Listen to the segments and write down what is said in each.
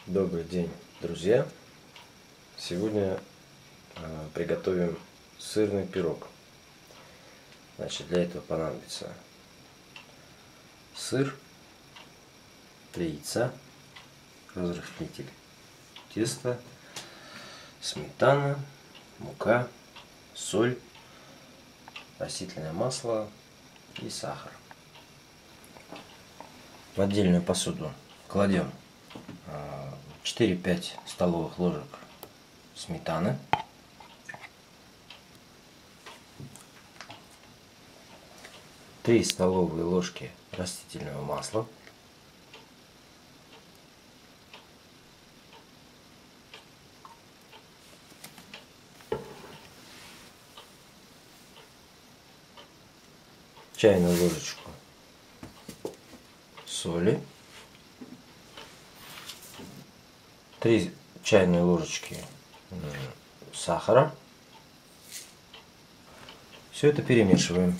Добрый день, друзья! Сегодня приготовим сырный пирог. Значит, для этого понадобится сыр, 3 яйца, разрыхлитель теста, сметана, мука, соль, растительное масло и сахар. В отдельную посуду кладем 4-5 столовых ложек сметаны, три столовые ложки растительного масла, чайную ложечку соли, 3 чайные ложечки сахара. Все это перемешиваем.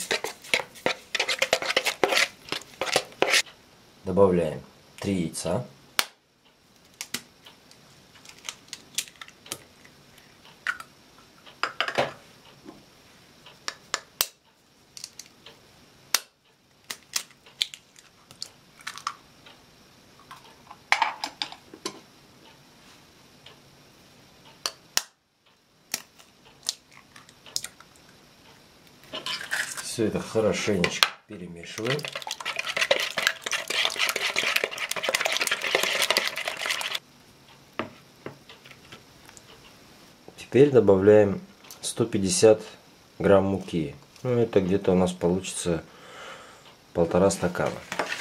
Добавляем 3 яйца. Все это хорошенечко перемешиваем. Теперь добавляем 150 грамм муки. Ну, это где-то у нас получится 1,5 стакана.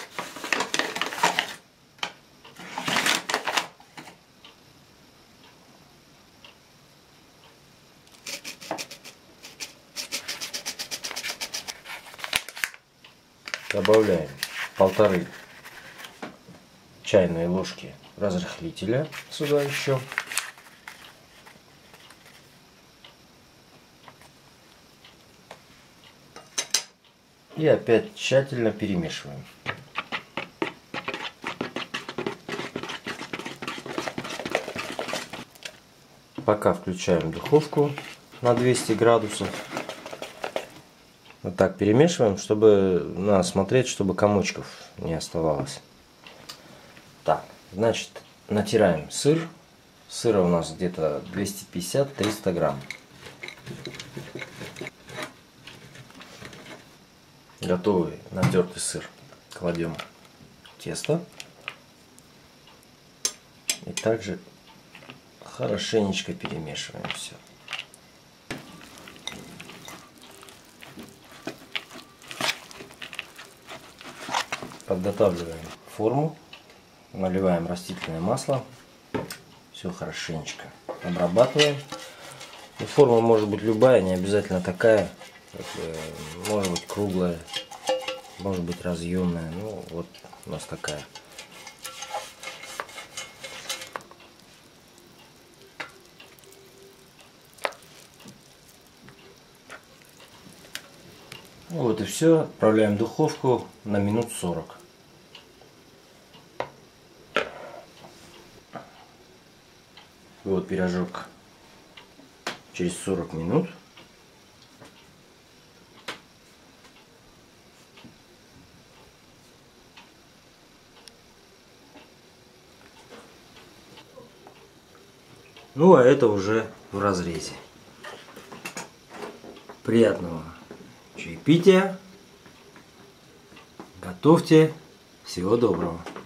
Добавляем 1,5 чайные ложки разрыхлителя сюда еще. И опять тщательно перемешиваем. Пока включаем духовку на 200 градусов. Вот так перемешиваем, чтобы надо смотреть, чтобы комочков не оставалось. Так, значит, натираем сыр. Сыра у нас где-то 250-300 грамм. Готовый натертый сыр кладем в тесто. И также хорошенечко перемешиваем все. Подготавливаем форму, наливаем растительное масло, все хорошенечко обрабатываем. И форма может быть любая, не обязательно такая, может быть круглая, может быть разъемная, ну вот у нас такая. Вот и все, отправляем в духовку на минут 40. Вот пирожок через 40 минут. Ну а это уже в разрезе. Приятного чаепития. Готовьте. Всего доброго.